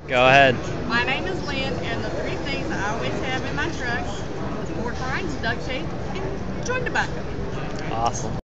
Go ahead. My name is Lynn, and the three things I always have in my truck: pork rinds, duct tape, and chewing tobacco. Awesome.